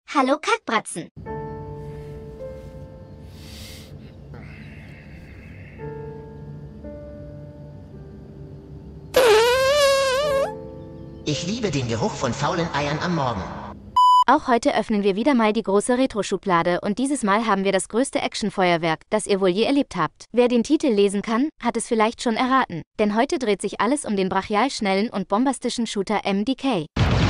Hallo Kackbratzen. Ich liebe den Geruch von faulen Eiern am Morgen. Auch heute öffnen wir wieder mal die große Retro-Schublade und dieses Mal haben wir das größte Actionfeuerwerk, das ihr wohl je erlebt habt. Wer den Titel lesen kann, hat es vielleicht schon erraten. Denn heute dreht sich alles um den brachial schnellen und bombastischen Shooter MDK.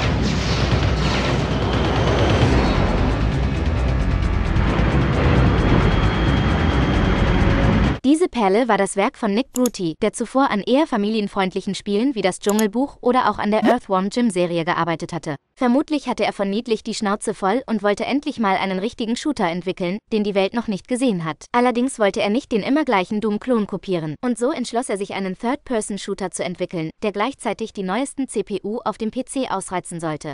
Diese Perle war das Werk von Nick Bruti, der zuvor an eher familienfreundlichen Spielen wie das Dschungelbuch oder auch an der Earthworm Jim-Serie gearbeitet hatte. Vermutlich hatte er von Niedlich die Schnauze voll und wollte endlich mal einen richtigen Shooter entwickeln, den die Welt noch nicht gesehen hat. Allerdings wollte er nicht den immer gleichen Doom-Klon kopieren. Und so entschloss er sich, einen Third-Person-Shooter zu entwickeln, der gleichzeitig die neuesten CPU auf dem PC ausreizen sollte.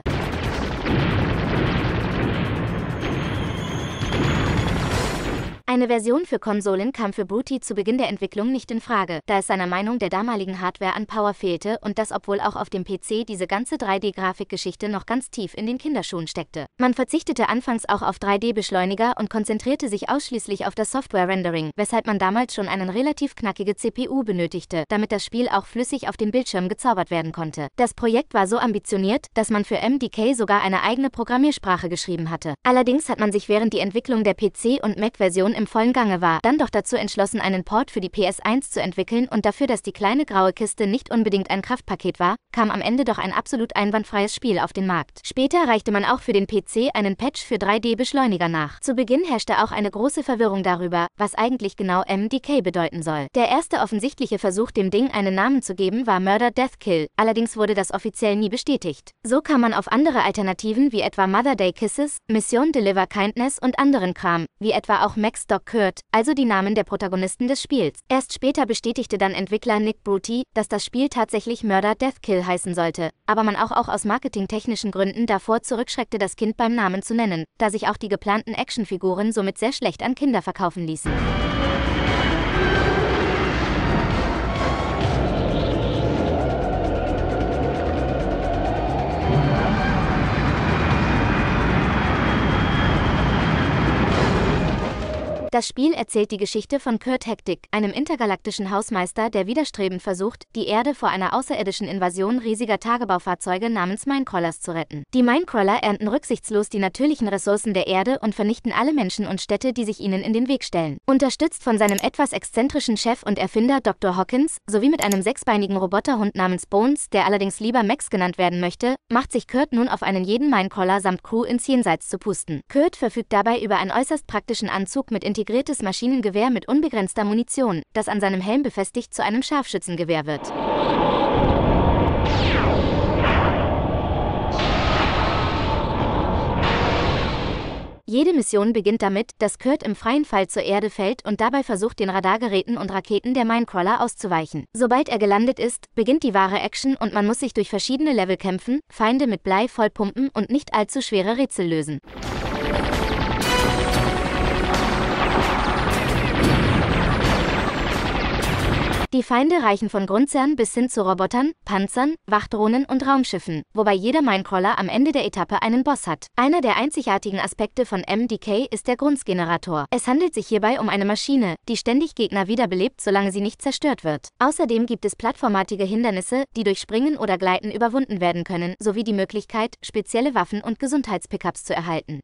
Eine Version für Konsolen kam für Bruti zu Beginn der Entwicklung nicht in Frage, da es seiner Meinung der damaligen Hardware an Power fehlte und das obwohl auch auf dem PC diese ganze 3D-Grafikgeschichte noch ganz tief in den Kinderschuhen steckte. Man verzichtete anfangs auch auf 3D-Beschleuniger und konzentrierte sich ausschließlich auf das Software-Rendering, weshalb man damals schon eine relativ knackige CPU benötigte, damit das Spiel auch flüssig auf den Bildschirm gezaubert werden konnte. Das Projekt war so ambitioniert, dass man für MDK sogar eine eigene Programmiersprache geschrieben hatte. Allerdings hat man sich während die Entwicklung der PC- und Mac-Version im vollen Gange war, dann doch dazu entschlossen, einen Port für die PS1 zu entwickeln und dafür, dass die kleine graue Kiste nicht unbedingt ein Kraftpaket war, kam am Ende doch ein absolut einwandfreies Spiel auf den Markt. Später reichte man auch für den PC einen Patch für 3D-Beschleuniger nach. Zu Beginn herrschte auch eine große Verwirrung darüber, was eigentlich genau MDK bedeuten soll. Der erste offensichtliche Versuch, dem Ding einen Namen zu geben, war Murder Death Kill, allerdings wurde das offiziell nie bestätigt. So kam man auf andere Alternativen wie etwa Mother Day Kisses, Mission Deliver Kindness und anderen Kram, wie etwa auch Max Doc Kurt, also die Namen der Protagonisten des Spiels. Erst später bestätigte dann Entwickler Nick Bruti, dass das Spiel tatsächlich Murder Death Kill heißen sollte, aber man auch aus marketingtechnischen Gründen davor zurückschreckte, das Kind beim Namen zu nennen, da sich auch die geplanten Actionfiguren somit sehr schlecht an Kinder verkaufen ließen. Das Spiel erzählt die Geschichte von Curt Hektik, einem intergalaktischen Hausmeister, der widerstrebend versucht, die Erde vor einer außerirdischen Invasion riesiger Tagebaufahrzeuge namens Minecrawlers zu retten. Die Minecrawler ernten rücksichtslos die natürlichen Ressourcen der Erde und vernichten alle Menschen und Städte, die sich ihnen in den Weg stellen. Unterstützt von seinem etwas exzentrischen Chef und Erfinder Dr. Hawkins, sowie mit einem sechsbeinigen Roboterhund namens Bones, der allerdings lieber Max genannt werden möchte, macht sich Curt nun auf einen jeden Minecrawler samt Crew ins Jenseits zu pusten. Curt verfügt dabei über einen äußerst praktischen Anzug mit integriertes Maschinengewehr mit unbegrenzter Munition, das an seinem Helm befestigt zu einem Scharfschützengewehr wird. Jede Mission beginnt damit, dass Curt im freien Fall zur Erde fällt und dabei versucht, den Radargeräten und Raketen der Minecrawler auszuweichen. Sobald er gelandet ist, beginnt die wahre Action und man muss sich durch verschiedene Level kämpfen, Feinde mit Blei vollpumpen und nicht allzu schwere Rätsel lösen. Die Feinde reichen von Grundzern bis hin zu Robotern, Panzern, Wachdrohnen und Raumschiffen, wobei jeder Minecrawler am Ende der Etappe einen Boss hat. Einer der einzigartigen Aspekte von MDK ist der Grunzgenerator. Es handelt sich hierbei um eine Maschine, die ständig Gegner wiederbelebt, solange sie nicht zerstört wird. Außerdem gibt es plattformartige Hindernisse, die durch Springen oder Gleiten überwunden werden können, sowie die Möglichkeit, spezielle Waffen und Gesundheitspickups zu erhalten.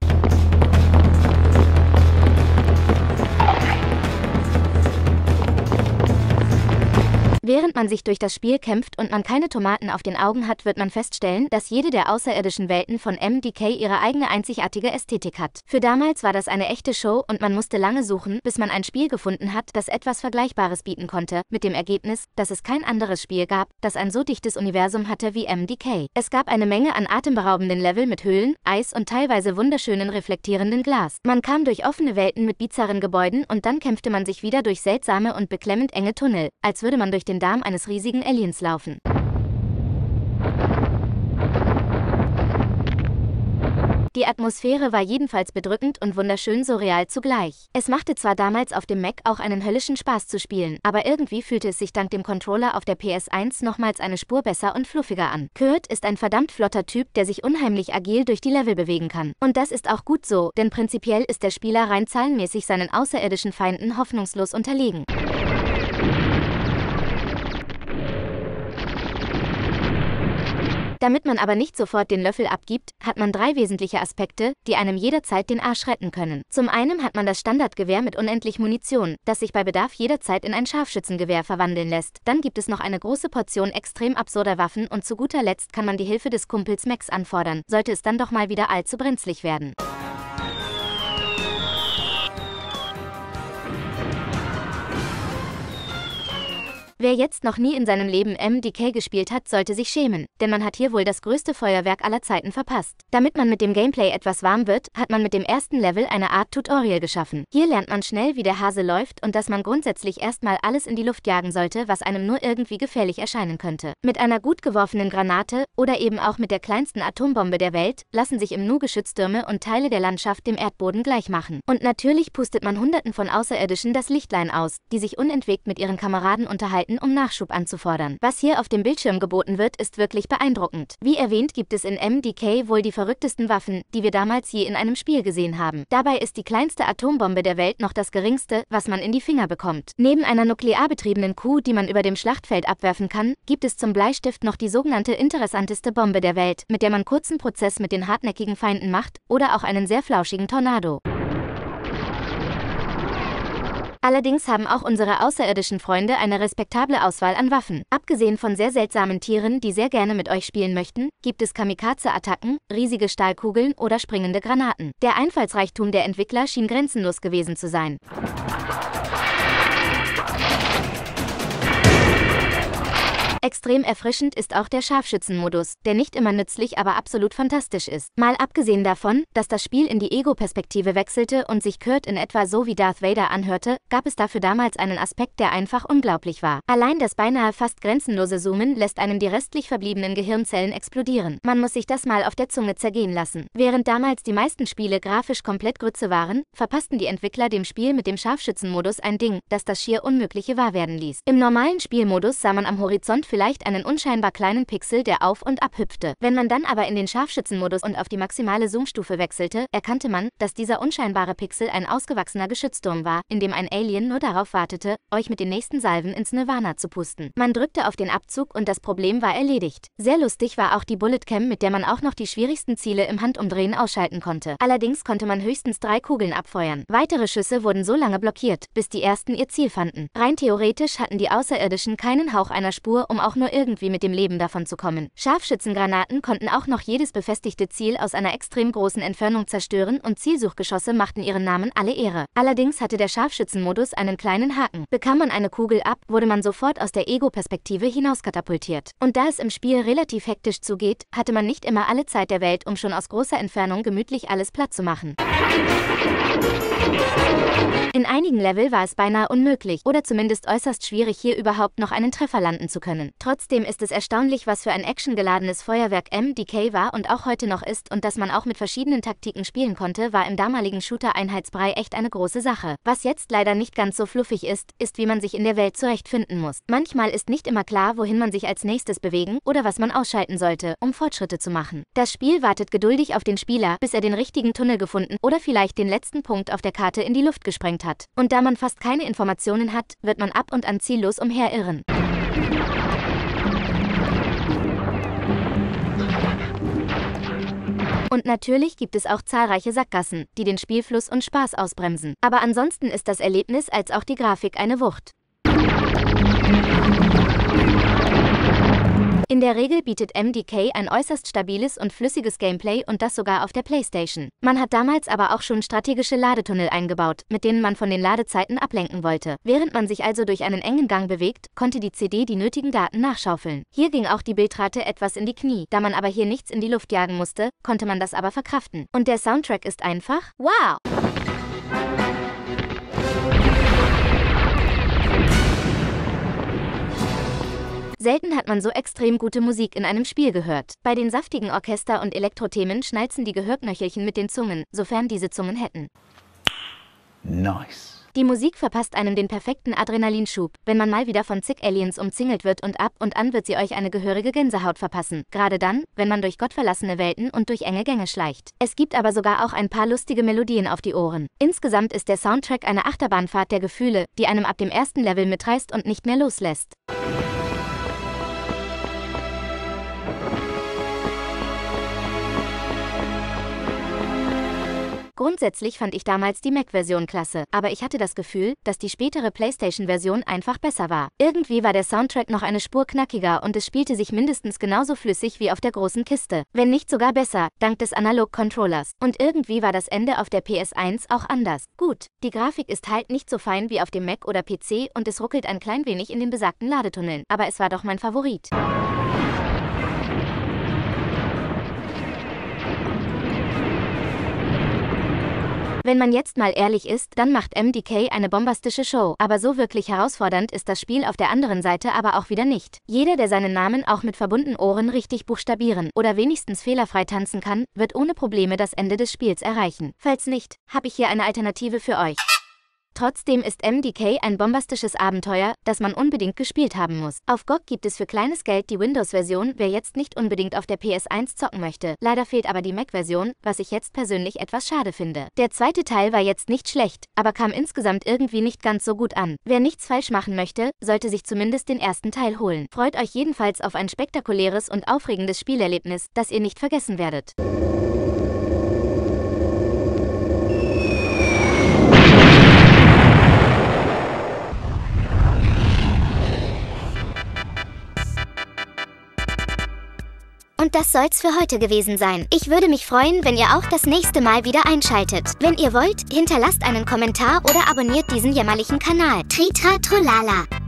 Während man sich durch das Spiel kämpft und man keine Tomaten auf den Augen hat, wird man feststellen, dass jede der außerirdischen Welten von MDK ihre eigene einzigartige Ästhetik hat. Für damals war das eine echte Show und man musste lange suchen, bis man ein Spiel gefunden hat, das etwas Vergleichbares bieten konnte, mit dem Ergebnis, dass es kein anderes Spiel gab, das ein so dichtes Universum hatte wie MDK. Es gab eine Menge an atemberaubenden Level mit Höhlen, Eis und teilweise wunderschönen reflektierenden Glas. Man kam durch offene Welten mit bizarren Gebäuden und dann kämpfte man sich wieder durch seltsame und beklemmend enge Tunnel, als würde man durch den Darm eines riesigen Aliens laufen. Die Atmosphäre war jedenfalls bedrückend und wunderschön surreal zugleich. Es machte zwar damals auf dem Mac auch einen höllischen Spaß zu spielen, aber irgendwie fühlte es sich dank dem Controller auf der PS1 nochmals eine Spur besser und fluffiger an. Kurt ist ein verdammt flotter Typ, der sich unheimlich agil durch die Level bewegen kann. Und das ist auch gut so, denn prinzipiell ist der Spieler rein zahlenmäßig seinen außerirdischen Feinden hoffnungslos unterlegen. Damit man aber nicht sofort den Löffel abgibt, hat man 3 wesentliche Aspekte, die einem jederzeit den Arsch retten können. Zum einen hat man das Standardgewehr mit unendlich Munition, das sich bei Bedarf jederzeit in ein Scharfschützengewehr verwandeln lässt. Dann gibt es noch eine große Portion extrem absurder Waffen und zu guter Letzt kann man die Hilfe des Kumpels Max anfordern, sollte es dann doch mal wieder allzu brenzlig werden. Wer jetzt noch nie in seinem Leben MDK gespielt hat, sollte sich schämen, denn man hat hier wohl das größte Feuerwerk aller Zeiten verpasst. Damit man mit dem Gameplay etwas warm wird, hat man mit dem ersten Level eine Art Tutorial geschaffen. Hier lernt man schnell, wie der Hase läuft und dass man grundsätzlich erstmal alles in die Luft jagen sollte, was einem nur irgendwie gefährlich erscheinen könnte. Mit einer gut geworfenen Granate oder eben auch mit der kleinsten Atombombe der Welt lassen sich im Nu Geschütztürme und Teile der Landschaft dem Erdboden gleichmachen. Und natürlich pustet man Hunderten von Außerirdischen das Lichtlein aus, die sich unentwegt mit ihren Kameraden unterhalten, um Nachschub anzufordern. Was hier auf dem Bildschirm geboten wird, ist wirklich beeindruckend. Wie erwähnt, gibt es in MDK wohl die verrücktesten Waffen, die wir damals je in einem Spiel gesehen haben. Dabei ist die kleinste Atombombe der Welt noch das geringste, was man in die Finger bekommt. Neben einer nuklearbetriebenen Kuh, die man über dem Schlachtfeld abwerfen kann, gibt es zum Bleistift noch die sogenannte interessanteste Bombe der Welt, mit der man kurzen Prozess mit den hartnäckigen Feinden macht, oder auch einen sehr flauschigen Tornado. Allerdings haben auch unsere außerirdischen Freunde eine respektable Auswahl an Waffen. Abgesehen von sehr seltsamen Tieren, die sehr gerne mit euch spielen möchten, gibt es Kamikaze-Attacken, riesige Stahlkugeln oder springende Granaten. Der Einfallsreichtum der Entwickler schien grenzenlos gewesen zu sein. Extrem erfrischend ist auch der Scharfschützenmodus, der nicht immer nützlich, aber absolut fantastisch ist. Mal abgesehen davon, dass das Spiel in die Ego-Perspektive wechselte und sich Kurt in etwa so wie Darth Vader anhörte, gab es dafür damals einen Aspekt, der einfach unglaublich war. Allein das beinahe fast grenzenlose Zoomen lässt einem die restlich verbliebenen Gehirnzellen explodieren. Man muss sich das mal auf der Zunge zergehen lassen. Während damals die meisten Spiele grafisch komplett Grütze waren, verpassten die Entwickler dem Spiel mit dem Scharfschützenmodus ein Ding, das das schier Unmögliche wahr werden ließ. Im normalen Spielmodus sah man am Horizont vielleicht einen unscheinbar kleinen Pixel, der auf und ab hüpfte. Wenn man dann aber in den Scharfschützenmodus und auf die maximale Zoomstufe wechselte, erkannte man, dass dieser unscheinbare Pixel ein ausgewachsener Geschützturm war, in dem ein Alien nur darauf wartete, euch mit den nächsten Salven ins Nirvana zu pusten. Man drückte auf den Abzug und das Problem war erledigt. Sehr lustig war auch die Bulletcam, mit der man auch noch die schwierigsten Ziele im Handumdrehen ausschalten konnte. Allerdings konnte man höchstens 3 Kugeln abfeuern. Weitere Schüsse wurden so lange blockiert, bis die ersten ihr Ziel fanden. Rein theoretisch hatten die Außerirdischen keinen Hauch einer Spur, um auch nur irgendwie mit dem Leben davon zu kommen. Scharfschützengranaten konnten auch noch jedes befestigte Ziel aus einer extrem großen Entfernung zerstören und Zielsuchgeschosse machten ihren Namen alle Ehre. Allerdings hatte der Scharfschützenmodus einen kleinen Haken. Bekam man eine Kugel ab, wurde man sofort aus der Ego-Perspektive hinauskatapultiert. Und da es im Spiel relativ hektisch zugeht, hatte man nicht immer alle Zeit der Welt, um schon aus großer Entfernung gemütlich alles platt zu machen. In einigen Level war es beinahe unmöglich oder zumindest äußerst schwierig, hier überhaupt noch einen Treffer landen zu können. Trotzdem ist es erstaunlich, was für ein actiongeladenes Feuerwerk MDK war und auch heute noch ist, und dass man auch mit verschiedenen Taktiken spielen konnte, war im damaligen Shooter-Einheitsbrei echt eine große Sache. Was jetzt leider nicht ganz so fluffig ist, wie man sich in der Welt zurechtfinden muss. Manchmal ist nicht immer klar, wohin man sich als nächstes bewegen oder was man ausschalten sollte, um Fortschritte zu machen. Das Spiel wartet geduldig auf den Spieler, bis er den richtigen Tunnel gefunden oder vielleicht den letzten Punkt auf der Karte in die Luft gesprengt hat. Und da man fast keine Informationen hat, wird man ab und an ziellos umherirren. Und natürlich gibt es auch zahlreiche Sackgassen, die den Spielfluss und Spaß ausbremsen. Aber ansonsten ist das Erlebnis als auch die Grafik eine Wucht. In der Regel bietet MDK ein äußerst stabiles und flüssiges Gameplay und das sogar auf der PlayStation. Man hat damals aber auch schon strategische Ladetunnel eingebaut, mit denen man von den Ladezeiten ablenken wollte. Während man sich also durch einen engen Gang bewegt, konnte die CD die nötigen Daten nachschaufeln. Hier ging auch die Bildrate etwas in die Knie. Da man aber hier nichts in die Luft jagen musste, konnte man das aber verkraften. Und der Soundtrack ist einfach wow! Selten hat man so extrem gute Musik in einem Spiel gehört. Bei den saftigen Orchester- und Elektrothemen schnalzen die Gehörknöchelchen mit den Zungen, sofern diese Zungen hätten. Nice. Die Musik verpasst einem den perfekten Adrenalinschub, wenn man mal wieder von zig Aliens umzingelt wird, und ab und an wird sie euch eine gehörige Gänsehaut verpassen. Gerade dann, wenn man durch gottverlassene Welten und durch enge Gänge schleicht. Es gibt aber sogar auch ein paar lustige Melodien auf die Ohren. Insgesamt ist der Soundtrack eine Achterbahnfahrt der Gefühle, die einem ab dem ersten Level mitreißt und nicht mehr loslässt. Grundsätzlich fand ich damals die Mac-Version klasse, aber ich hatte das Gefühl, dass die spätere PlayStation-Version einfach besser war. Irgendwie war der Soundtrack noch eine Spur knackiger und es spielte sich mindestens genauso flüssig wie auf der großen Kiste. Wenn nicht sogar besser, dank des Analog-Controllers. Und irgendwie war das Ende auf der PS1 auch anders. Gut, die Grafik ist halt nicht so fein wie auf dem Mac oder PC und es ruckelt ein klein wenig in den besagten Ladetunneln, aber es war doch mein Favorit. Wenn man jetzt mal ehrlich ist, dann macht MDK eine bombastische Show. Aber so wirklich herausfordernd ist das Spiel auf der anderen Seite aber auch wieder nicht. Jeder, der seinen Namen auch mit verbundenen Ohren richtig buchstabieren oder wenigstens fehlerfrei tanzen kann, wird ohne Probleme das Ende des Spiels erreichen. Falls nicht, habe ich hier eine Alternative für euch. Trotzdem ist MDK ein bombastisches Abenteuer, das man unbedingt gespielt haben muss. Auf GOG gibt es für kleines Geld die Windows-Version, wer jetzt nicht unbedingt auf der PS1 zocken möchte. Leider fehlt aber die Mac-Version, was ich jetzt persönlich etwas schade finde. Der zweite Teil war jetzt nicht schlecht, aber kam insgesamt irgendwie nicht ganz so gut an. Wer nichts falsch machen möchte, sollte sich zumindest den ersten Teil holen. Freut euch jedenfalls auf ein spektakuläres und aufregendes Spielerlebnis, das ihr nicht vergessen werdet. Und das soll's für heute gewesen sein. Ich würde mich freuen, wenn ihr auch das nächste Mal wieder einschaltet. Wenn ihr wollt, hinterlasst einen Kommentar oder abonniert diesen jämmerlichen Kanal. Tritra Trollala.